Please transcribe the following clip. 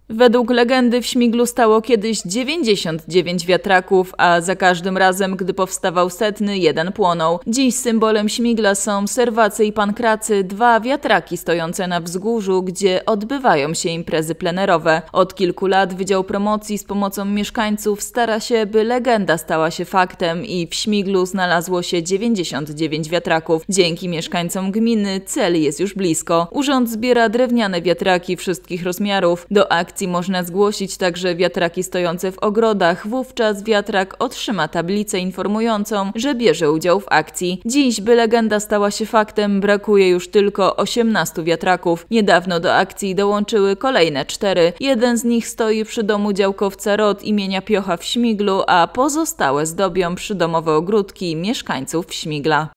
Według legendy w Śmiglu stało kiedyś 99 wiatraków, a za każdym razem, gdy powstawał setny, jeden płonął. Dziś symbolem Śmigla są Serwacy i Pankracy, dwa wiatraki stojące na wzgórzu, gdzie odbywają się imprezy plenerowe. Od kilku lat Wydział Promocji z pomocą mieszkańców stara się, by legenda stała się faktem i w Śmiglu znalazło się 99 wiatraków. Dzięki mieszkańcom gminy cel jest już blisko. Urząd zbiera drewniane wiatraki wszystkich rozmiarów. Do akcji można zgłosić także wiatraki stojące w ogrodach. Wówczas wiatrak otrzyma tablicę informującą, że bierze udział w akcji. Dziś, by legenda stała się faktem, brakuje już tylko 18 wiatraków. Niedawno do akcji dołączyły kolejne 4. Jeden z nich stoi przy domu działkowca ROT imienia Piocha w Śmiglu, a pozostałe zdobią przydomowe ogródki mieszkańców Śmigla.